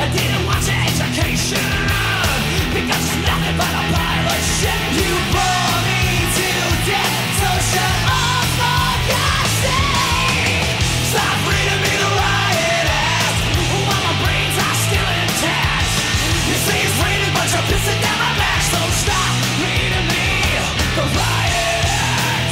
didn't want your education, because it's nothing but a pile of shit. You bore me to death, so shut up for God's sake. Stop reading me the Riot Act while my brains are still intact. You say it's raining, but you're pissing down my back, so stop reading me the Riot Act.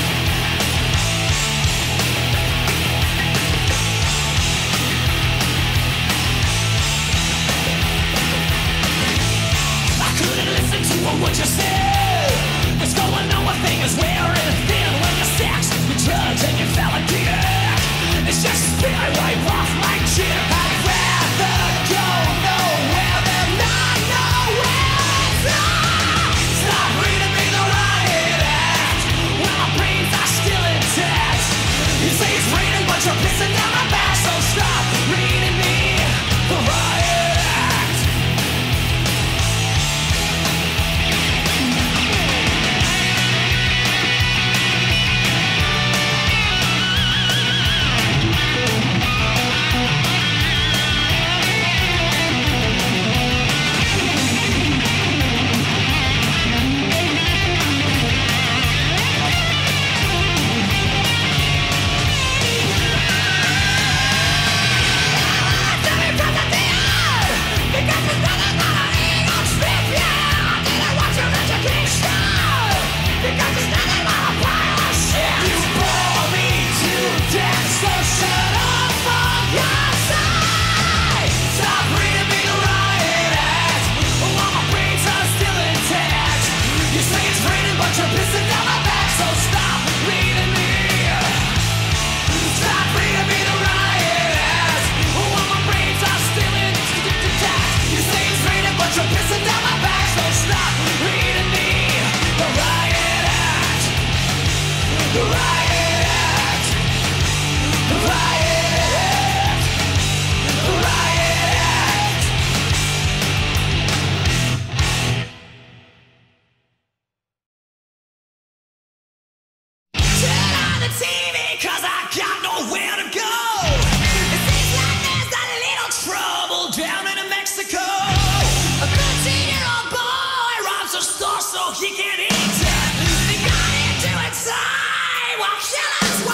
I couldn't listen to what you said. What's going on with things wearing thin when you sex, you drugs, and you fell again. It's just a spirit wipe off my chin. I'd rather go nowhere than not nowhere. Stop reading me the Riot Act when my brains are still intact. You say it's raining, but you're pissing down my back, so stop reading me the Riot Act. He can't eat it. They got into its eye while killing